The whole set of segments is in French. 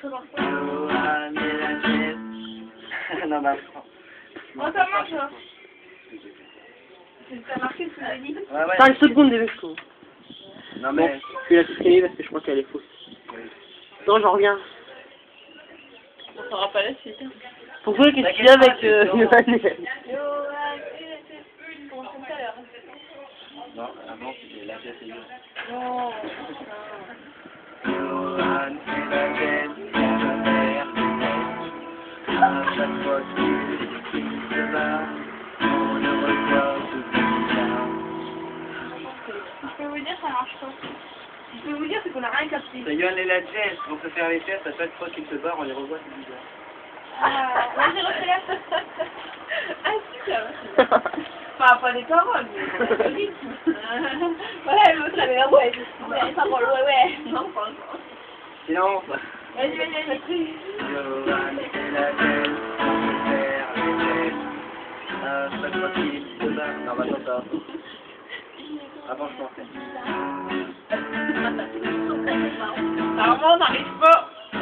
très parfois. Johan et la Jess. Non, bah, Oh, ça marche, là. Ça a marché, ce que j'ai dit. ouais, ouais. 5 secondes déjà, je trouve. Non, Bon, mais. je vais la supprimer parce que je crois qu'elle est fausse. Non, j'en reviens. On saura pas la suite. Pourquoi qu'est-ce qu'il y a avec Johan Johan et la Jess. Comment c'est tout à l'heure? Non, avant, c'était la Jess et Johan. Non. Johan et la Jess, à chaque fois qu'il se bat, on le regarde depuis là. Je peux vous dire, ça marche pas. Je peux vous dire, c'est qu'on a rien capté. C'est Johan et la Jess vont se faire les tests à chaque fois qu'ils se barrent, on les revoit, c'est bizarre. Ah, là, j'ai refait la... Ah, super. Enfin, pas des paroles, mais le rythme. Ouais, l'autre, elle est là, ouais. Ouais, les paroles, ouais. Non, pas encore. Silence. Vas-y. Johan et la Jess vont se faire les tests à chaque fois qu'ils se barrent. Non, bah, attends, ça. Avant, je pensais. Normalement, on n'arrive pas.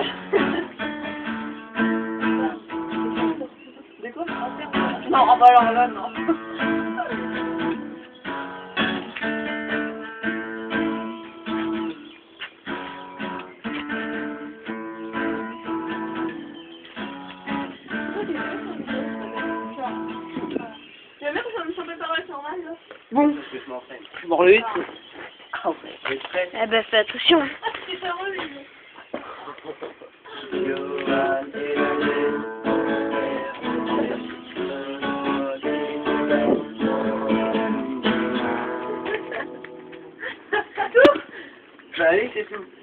De quoi? Non, bah alors là, non. Tu vas mettre sur mes paroles normales, là? Bon, Parce que je m'entraîne. je m'en relève. Ah ouais. Je suis prêt. Eh ben, fais attention. C'est pas relou. Johan et la Jess C'est tout? Bah allez, c'est tout.